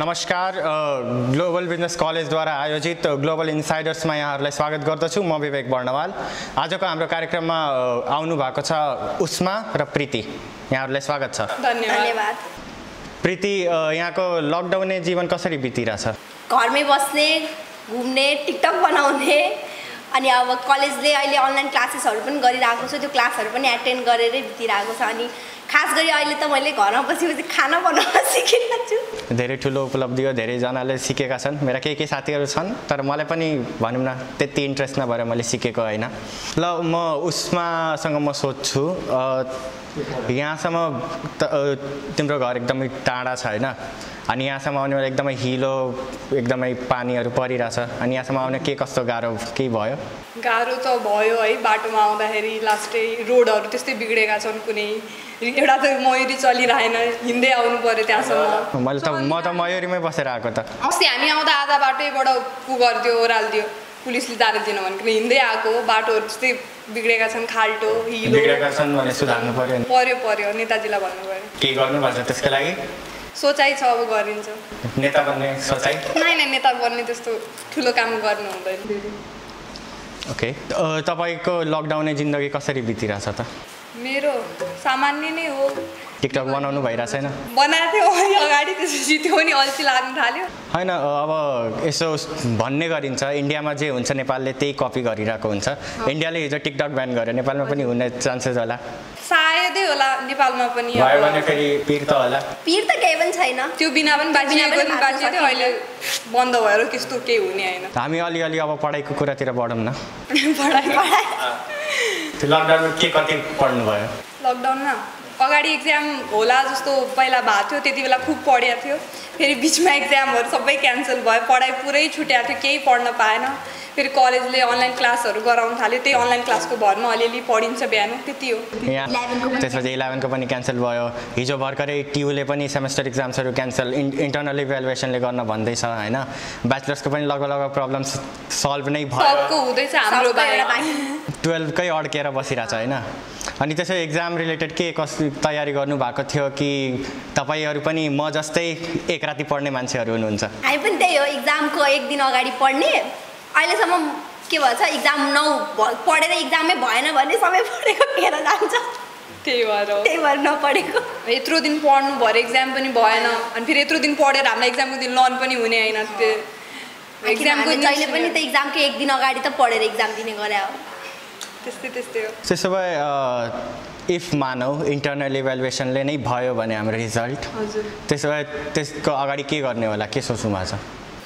नमस्कार, global business कलेजद्वारा आयोजित global इन्साइडर्समा यहाँहरूलाई स्वागत गर्दछु। म विवेक वर्णवाल। आजको हाम्रो कार्यक्रममा आउनु भएको छ उस्मा र प्रीति। यहाँहरूलाई स्वागत छ। धन्यवाद। प्रीति, यहाँको लकडाउने जीवन कसरी बितिरहेछ? घरमै बस्ने, घुम्ने, टिकटक बनाउने, अनि अब कलेजले अहिले अनलाइन क्लासेसहरू पनि गरिरहेको छ। त्यो क्लासहरू पनि एटेन्ड गरेरै बितिरहेको छ। अनि खास गरी अहिले त मैले घरमा बसी खाना बनाउन सिकेको छु। धेरै ठुलो उपलब्धि हो, धेरैजनाले सिकेका छन्। मेरा केही साथीहरू छन्, तर मलाई पनि भनौँ न त्यति इन्ट्रेस्ट नभएर मैले सिकेको होइन। ल, म उस्मासँग म सोध्छु, यहाँसम्म तिम्रो घर एकदमै टाढा छ होइन, अनि यहाँसम्म आउने बेला एकदमै हिलो, एकदमै पानीहरू परिरहेछ, अनि यहाँसम्म आउने के कस्तो गाह्रो केही भयो? गाह्रो त भयो है। बाटोमा आउँदाखेरि लास्टै रोडहरू त्यस्तै बिग्रेका छन्। कुनै एउटा त मयुरी चलिरहेन, हिँड्दै आउनु पर्यो त्यहाँसम्म। म त मयुरीमै बसेर आएको त। अस्ति हामी आउँदा आधा बाटैबाट गरिदियो, ओह्रालिदियो, पुलिसले जान दिनु भनेको हिँड्दै आएको। बाटोहरू त्यस्तै बिग्रेका छन्, खाल्टो हिलो बिग्रेका छन् भने सुधार्नु पर्यो। नेताजीलाई भन्नु पर्यो। के गर्नुपर्छ त्यसको लागि? सोचाइ छ, अब गरिन्छ। नेता बन्ने सोचाइ? नै, नेता बन्ने त्यस्तो ठुलो काम गर्नु हुँदैन। ओके, तपाईँको लकडाउने जिन्दगी कसरी बितिरहेछ त? मेरो सामान्य नै हो। टिकटक बनाउनु भइरहेको छैन? बनाएको थियो अगाडि, त्यसपछि त्यो पनि अल्छी लाग्न थाल्यो। होइन, अब यसो भन्ने गरिन्छ इन्डियामा जे हुन्छ नेपालले त्यही कपी गरिरहेको हुन्छ। इन्डियाले हिजो टिकटक ब्यान गर्यो, नेपालमा पनि हुने चान्सेस होला? सायदै होला, नेपालमा पनि भयो भने फेरि पिर त होला। पिर त केही पनि छैन, त्यो बिना पनि बाँचिएको थियो। अहिले बन्द भएर त्यस्तो केही हुने होइन। हामी अलिअलि अब पढाइको कुरातिर बढौँ न। पढाइ त्यो लकडाउनमा के कति पढ्नु भयो? लकडाउनमा अगाडि एक्जाम होला जस्तो पहिला भएको थियो, त्यति बेला खुब पढेको थियो। फेरि बिचमा एक्जामहरू सबै क्यान्सल भयो, पढाइ पुरै छुट्याएको थियो, केही पढ्न पाएन। फेरि कलेजले अनलाइन क्लासहरू गराउन थाल्यो, त्यही अनलाइन क्लासको भरमा अलिअलि पढिन्छ बिहान, त्यति हो। त्यसपछि 11को पनि क्यान्सल भयो। हिजो भर्खरै टियुले पनि सेमेस्टर इक्जाम्सहरू क्यान्सल, इन्टर्नल इभ्यालुएसनले गर्न भन्दैछ होइन। ब्याचलर्सको पनि लगभग प्रब्लम्स सल्भ नै भयो। सबको हुँदैछ, हाम्रो 12कै अड्केर बसिरहेछ होइन। अनि त्यसो एक्जाम रिलेटेड के कस्तो तयारी गर्नुभएको थियो कि तपाईँहरू पनि म जस्तै एक राति पढ्ने मान्छेहरू हुनुहुन्छ? हामी पनि त्यही हो, एक्जामको एक दिन अगाडि पढ्ने। अहिलेसम्म के भन्छ, एक्जाम पढेर एक्जामै भएन भने सबै पढेको फेर जान्छ। त्यही भएर नपढेको। यत्रो दिन पढ्नु भएर एक्जाम पनि भएन, अनि फेरि यत्रो दिन पढेर हामीलाई एक्जामको दिन लन पनि हुने होइन। त्यो एक्जामको जहिले पनि त एक्जामको एक दिन अगाडि त पढेर एक्जाम दिने गरे हो। त्यस्तै हो। त्यसो भए इफ मानौ इन्टर्नल इभ्यालुएसनले नै भयो भने हाम्रो रिजल्ट, त्यसो भए त्यसको अगाडि के गर्ने होला, के सोच्नु भएको छ?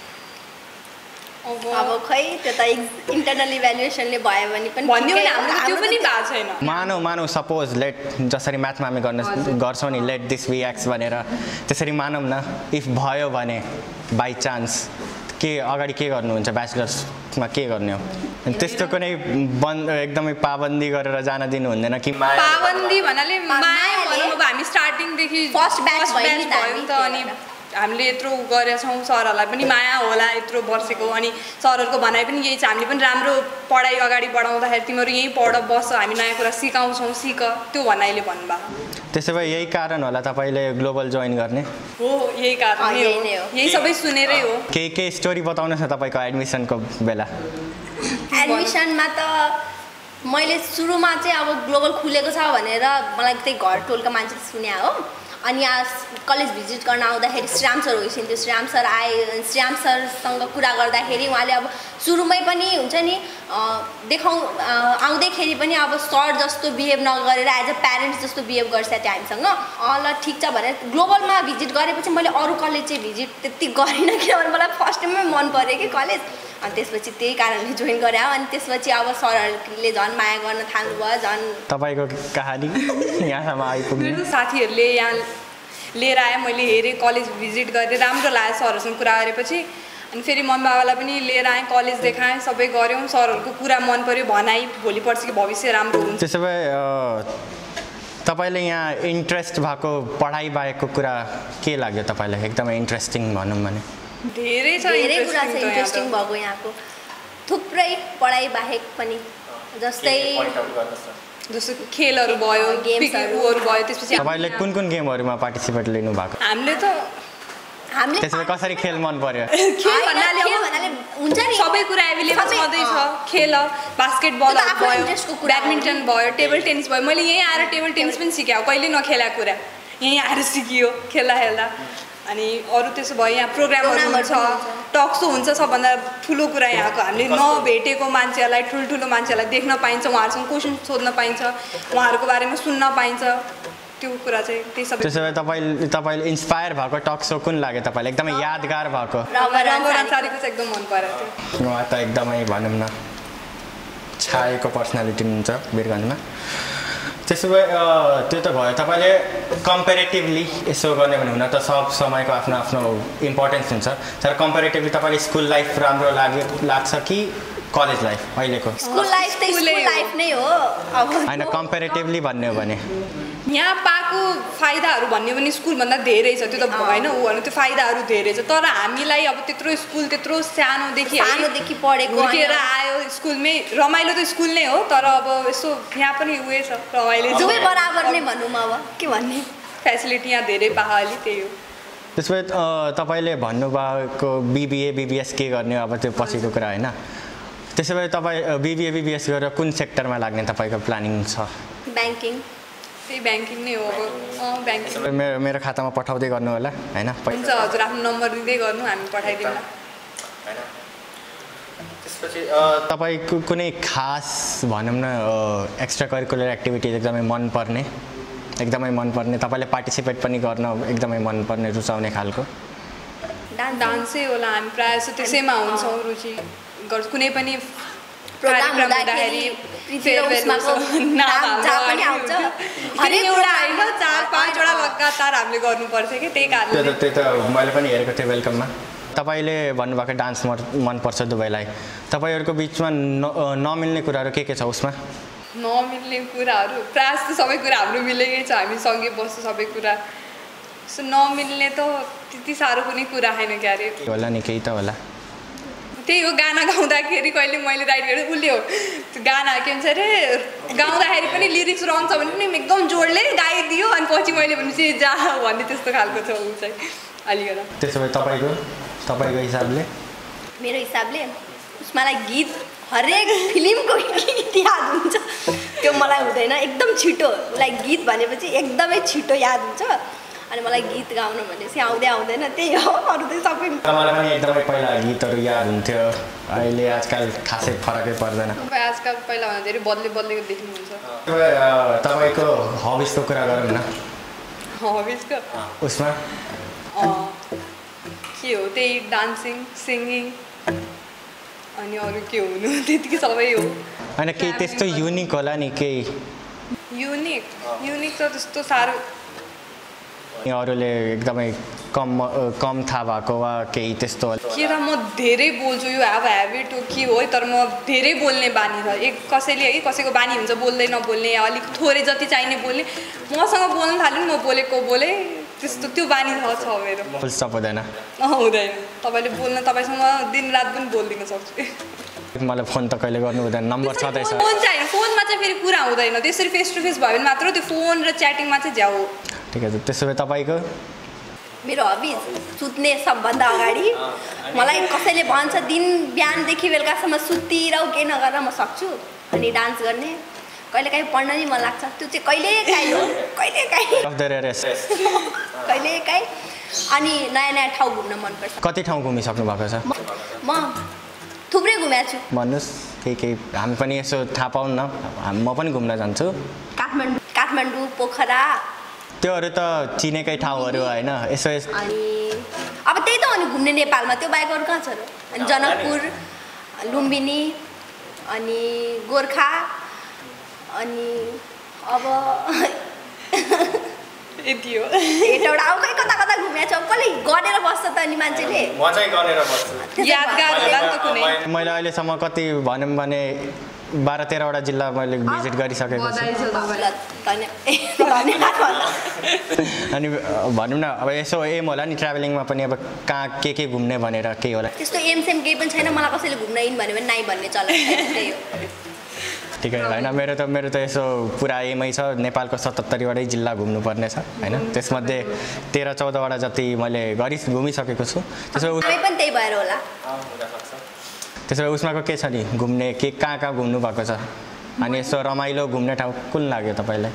अब खै त्यो त इन्टर्नल इभ्यालुएसनले भयो भने पनि त्यो पनि भएको छैन। मानौ सपोज लेट, जसरी म्याथमा हामी गर्छौँ नि, लेट दिस बी एक्स भनेर, त्यसरी मानौँ न इफ भयो भने बाई चान्स के अगाडि के गर्नुहुन्छ? ब्याचलर्समा के गर्ने हो? त्यस्तो कुनै एकदमै पाबन्दी गरेर जान दिनु हुँदैन कि? पाबन्दी भन्नाले माया भनौँ। अब हामी स्टार्टिङदेखि फर्स्ट ब्याच भयो नि त, अनि हामीले यत्रो गरेछौँ, सरहरूलाई पनि माया होला यत्रो वर्षको। अनि सरहरूको भनाइ पनि यही छ, हामीले पनि राम्रो पढाइ अगाडि बढाउँदाखेरि तिमीहरू यहीँ पढ बस, हामी नयाँ कुरा सिकाउँछौँ, सिक, त्यो भनाइले भन्नुभयो। त्यसो भए यही कारण होला तपाईँले ग्लोबल जोइन गर्ने? हो, यही कारण नै हो, यही सबै सुनेरै हो। के स्टोरी बताउनुहोस् न तपाईँको एडमिसनको बेला। एडमिसनमा त मैले सुरुमा चाहिँ अब ग्लोबल खुलेको छ भनेर मलाई त्यही घर टोलका मान्छे सुने हो। अनि कलेज भिजिट गर्न आउँदाखेरि श्रीराम सर होइसिन्थ्यो। श्रीराम सर आए, श्रीराम सरसँग कुरा गर्दाखेरि उहाँले अब सुरुमै पनि हुन्छ नि आउँदैखेरि पनि अब सर जस्तो बिहेभ नगरेर एज अ प्यारेन्ट्स जस्तो बिहेभ गर्छ त्यो हामीसँग। ल ठिक छ भनेर ग्लोबलमा भिजिट गरेपछि मैले अरू कलेज चाहिँ भिजिट त्यति गरिनँ, किनभने मलाई फर्स्ट टाइममै मन पऱ्यो कि कलेज। अनि त्यसपछि त्यही कारणले जोइन गरे हो। अनि त्यसपछि अब सरहरूले झन् माया गर्न थाल्नुभयो। झन् तपाईँको कहानी यहाँसम्म आइपुग्यो? साथीहरूले यहाँ लिएर आयो, मैले हेरेँ, कलेज भिजिट गरेँ, राम्रो लाग्यो सरहरूसँग कुरा गरेपछि। अनि फेरि मम्मी बाबालाई पनि लिएर आएँ, कलेज देखाएँ, सबै गऱ्यौँ। सरहरूको कुरा मन पऱ्यो, भनाइ भोलि पर्सिको भविष्य राम्रो हुन्छ। त्यसो भए तपाईँले यहाँ इन्ट्रेस्ट भएको पढाइ बाहेकको कुरा के लाग्यो तपाईँलाई एकदमै इन्ट्रेस्टिङ भनौँ भने? धेरै कुरा छ इन्ट्रेस्टिङ भएको यहाँको, थुप्रै पढाइ बाहेक पनि। जस्तै खेलहरू भयो, गेम्सहरू भयो। त्यसपछि तपाईँले कुन गेमहरूमा पार्टिसिपेट लिनु भएको? हामीले त हामीले त्यसो भए कसरी खेल मन पर्यो खेल भन्नाले हुन्छ नि सबै कुरा एभाइलेबल छँदैछ खेल बास्केटबल भयो ब्याडमिन्टन भयो टेबल टेनिस भयो मैले यहीँ आएर टेबल टेनिस पनि सिकेँ कहिले नखेलाको कुरा यहीँ आएर सिकियो खेल्दा अनि अरू त्यसो भयो यहाँ प्रोग्रामहरू हुन्छ टक्सो हुन्छ सबभन्दा ठुलो कुरा यहाँको हामीले नभेटेको मान्छेहरूलाई ठुल्ठुलो मान्छेहरूलाई देख्न पाइन्छ उहाँहरूसँग क्वेसन सोध्न पाइन्छ उहाँहरूको बारेमा सुन्न पाइन्छ त्यो कुरा चाहिँ त्यही सबै त्यसो भए तपाईँले इन्सपायर भएको टक सो कुन लाग्यो तपाईँलाई एकदमै यादगार भएको रङ्गो अन्सारीको चाहिँ एकदम मन परेको थियो उहाँ त एकदमै भनौँ न छाएको पर्सनालिटी हुन्छ वीरगन्जमा त्यसो भए त्यो त भयो तपाईँले कम्पेरेटिभली यसो गर्ने भने हुन त सब समयको आफ्नो आफ्नो इम्पोर्टेन्स हुन्छ तर कम्पेरेटिभली तपाईँले स्कुल लाइफ राम्रो लाग्छ कि कलेज लाइफ अहिलेको स्कुल लाइफ त स्कुल लाइफ नै हो अब होइन कम्पेरेटिभली भन्ने हो भने यहाँ पाएको फाइदाहरू भन्यो भने स्कुलभन्दा धेरै छ त्यो त भएन ऊ भन्नु त्यो फाइदाहरू धेरै छ तर हामीलाई अब त्यत्रो स्कुल त्यत्रो सानोदेखि पढेको हुर्केर आयो स्कुलमै रमाइलो त स्कुल नै हो तर अब यसो यहाँ पनि उयो छ रमाइलो दुवै बराबर नै भनौँ अब के भन्ने फेसिलिटी यहाँ धेरै पायो अलि त्यही हो त्यसो भए तपाईँले भन्नुभएको BBS के गर्ने अब त्यो पछिको कुरा होइन त्यसो भए तपाईँ BBS गरेर कुन सेक्टरमा लाग्ने तपाईँको प्लानिङ छ ब्याङ्किङ त्यही ब्याङ्किङ नै हो अब ब्याङ्किङ मेरो खातामा पठाउँदै गर्नु होला होइन हुन्छ हजुर आफ्नो नम्बर दिँदै गर्नु हामी पठाइदिउँला त्यसपछि तपाईँको कुनै खास भनौँ न एक्स्ट्रा करिकुलर एक्टिभिटिज एकदमै मनपर्ने तपाईँले पार्टिसिपेट पनि गर्न एकदमै मनपर्ने रुचाउने खालको डान्सै होला हामी प्रायः जस्तो त्यसैमा हुन्छौँ रुचि गर्छ कुनै पनि कार्यक्रम हुँदाखेरि एउटा होइन 4-5वटा लगातार हामीले गर्नुपर्छ कि त्यही कारणले त्यही त मैले पनि हेरेको थिएँ वेलकममा तपाईँले भन्नुभएको डान्स मनपर्छ दुवैलाई तपाईँहरूको बिचमा नमिल्ने कुराहरू के छ उसमा नमिल्ने कुराहरू प्रायः जस्तो सबै कुरा हाम्रो मिलेकै छ हामी सँगै बस्छौँ सबै कुरा सो नमिल्ने त त्यति साह्रो कुनै कुरा छैन क्यारे होला नि केही त होला त्यही हो गाना गाउँदाखेरि कहिले मैले राइट गरेँ उसले हो त्यो गाना के भन्छ अरे गाउँदाखेरि पनि लिरिक्स रङ छ भने पनि एकदम जोडले गाइदियो अनि पछि मैले भनेपछि जा भन्ने त्यस्तो खालको छ ऊ चाहिँ अलिकति त्यसो भए तपाईँको हिसाबले मेरो हिसाबले उसमालाई गीत हरेक फिल्मको गीत याद हुन्छ त्यो मलाई हुँदैन एकदम छिटो उसलाई गीत भनेपछि एकदमै छिटो याद हुन्छ अनि मलाई गीत गाउनु भनेपछि आउँदैन त्यही हो अरू त सबै मलाई पनि एकदमै पहिला गीतहरू याद हुन्थ्यो अहिले आजकल खासै फरकै पर्दैन आजकल पहिलाभन्दा धेरै बदलेको देख्नुहुन्छ तपाईँको हबिजको कुरा गरौँ न हबिजको उसमा के हो त्यही डान्सिङ सिङ्गिङ अनि अरू के हुनु त्यतिकै सबै हो होइन केही त्यस्तो युनिक होला नि केही युनिक त त्यस्तो साह्रो अरूले एकदमै कम थाहा भएको वा केही त्यस्तो के त म धेरै बोल्छु यो अब ह्याबिट हो के हो तर म धेरै बोल्ने बानी छ कसैले है कसैको बानी हुन्छ बोल्दै नबोल्ने अलिक थोरै जति चाहिने बोल्ने मसँग बोल्न थाल्यो नि म बोले त्यस्तो त्यो बानी छ मेरो हुँदैन हुँदैन तपाईँले बोल्न तपाईँसँग दिनरात पनि बोलिदिन सक्छु मलाई फोन त कहिले गर्नु हुँदैन नम्बर छँदैछ फोन चाहिँ फोनमा चाहिँ फेरि कुरा हुँदैन त्यसरी फेस टु फेस भयो भने मात्र त्यो फोन र च्याटिङमा चाहिँ झ्याउ हो ठिकै छ त्यसो भए तपाईँको मेरो हबी सुत्ने सबभन्दा अगाडि मलाई कसैले भन्छ दिन बिहानदेखि बेलुकासम्म सुतिरहु केही नगरेर म सक्छु अनि डान्स गर्ने कहिलेकाहीँ पढ्न नि मन लाग्छ त्यो चाहिँ कहिलेकाहीँ हो कहिलेकाहीँ अनि नयाँ ठाउँ घुम्न मनपर्छ कति ठाउँ घुमिसक्नु भएको छ म थुप्रै घुमेको छु भन्नुहोस् केही हामी पनि यसो थाहा पाउँ न म पनि घुम्न जान्छु काठमाडौँ पोखरा त्योहरू त चिनेकै ठाउँहरू होइन यसो अनि अब त्यही त हो नि घुम्ने नेपालमा त्यो बाहेक अरू कहाँ छ र अनि जनकपुर लुम्बिनी अनि गोर्खा अनि अब यति हो एउटा अब खै कता घुमेको छ कसले गरेर बस्छ त अनि मान्छेले म चाहिँ गरेर बस्छु यादगार होला नि त कुनै मैले अहिलेसम्म कति भनौँ भने 12-13वटा जिल्ला मैले भिजिट गरिसकेको छु अनि भनौँ न अब यसो एम होला नि ट्राभलिङमा पनि अब कहाँ के घुम्ने भनेर केही होला त्यस्तो एम सेम केही पनि छैन मलाई कसैले घुम्न इन भन्यो भने नाइ भन्ने चलन त्यही हो ठिकै होइन मेरो त यसो पुरा एमै छ नेपालको 77वटै जिल्ला घुम्नुपर्ने छ होइन त्यसमध्ये 13-14वटा जति मैले घुमिसकेको छु त्यसो पनि त्यही भएर होला त्यसो भए उसमाको के छ नि घुम्ने कहाँ घुम्नु भएको छ अनि यसो रमाइलो घुम्ने ठाउँ कुन लाग्यो तपाईँलाई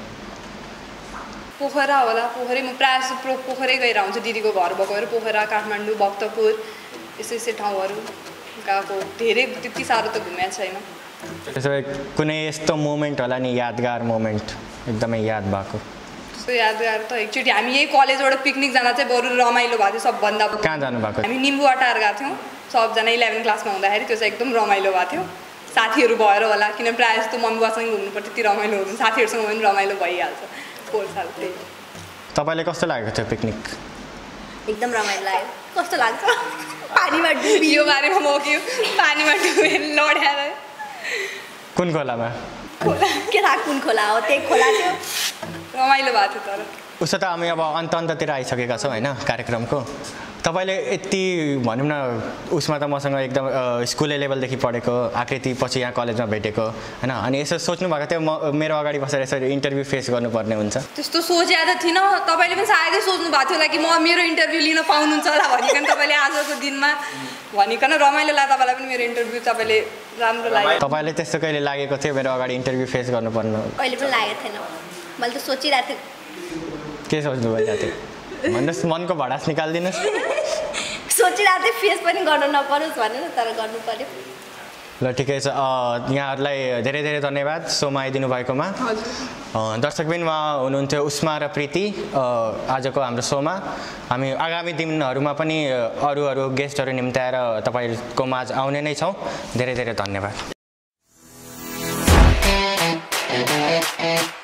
पोखरा होला पोखरै म प्रायः जस्तो पोखरै गएर आउँछु दिदीको घर भएको पोखरा काठमाडौँ भक्तपुर यसै ठाउँहरू गएको धेरै त्यति साह्रो त घुमेको छैन त्यसो भए कुनै यस्तो मोमेन्ट होला नि यादगार मोमेन्ट एकदमै याद भएको त्यस्तो यादगार त एकचोटि हामी यही कलेजबाट पिकनिक जाँदा चाहिँ बरु रमाइलो भएको थियो सबभन्दा कहाँ जानुभएको हामी निम्बुवाटार गएको थियौँ सबजना 11 क्लासमा हुँदाखेरि त्यो चाहिँ एकदम रमाइलो भएको थियो साथीहरू भएर होला किन प्रायः जस्तो मम्मी बाबासँग घुम्नुपर्छ त्यति रमाइलो हुँदैन साथीहरूसँग पनि रमाइलो भइहाल्छ पोहोर साल त्यही तपाईँलाई कस्तो लागेको थियो पिकनिक एकदम रमाइलो लाग्यो कस्तो लाग्छ पानीमा डुबी यो बारेमा म के पानीमा डुबेर लड्याएर कुन खोलामा के थाहा कुन खोला हो त्यही खोला थियो रमाइलो भएको थियो तर उसो त हामी अब अन्ततिर आइसकेका छौँ होइन कार्यक्रमको तपाईँले यति भनौँ न उसमा त मसँग एकदम स्कुले लेभलदेखि पढेको आकृति पछि यहाँ कलेजमा भेटेको होइन अनि यसो सोच्नु भएको थियो म मेरो अगाडि बसेर यसरी इन्टरभ्यू फेस गर्नुपर्ने हुन्छ त्यस्तो सोचेको त थिइनँ तपाईँले पनि सायदै सोच्नु भएको थियो होला कि म मेरो इन्टरभ्यू लिन पाउनुहुन्छ होला भनिकन तपाईँले आजको दिनमा भनिकन रमाइलो लाग्यो तपाईँलाई पनि मेरो इन्टरभ्यू तपाईँले राम्रो लाग्यो तपाईँले त्यस्तो कहिले लागेको थियो मेरो अगाडि इन्टरभ्यू फेस गर्नुपर्ने कहिले पनि लागेको थिएन मैले त सोचिरहेको थिएँ के सोच्नु भइरहेको थियो भन्नुहोस् मनको भडास निकालिदिनुहोस् सोचिरहेको थिएँ फेस पनि गर्नु नपरोस् भनेर तर गर्नु पर्यो ल ठिकै छ यहाँहरूलाई धेरै धेरै धन्यवाद सोमा आइदिनु भएकोमा दर्शकबिन उहाँ हुनुहुन्थ्यो उस्मा र प्रीति आजको हाम्रो सोमा हामी आगामी दिनहरूमा पनि अरू गेस्टहरू निम्त्याएर तपाईँहरूको माझ आउने नै छौँ धेरै धेरै धन्यवाद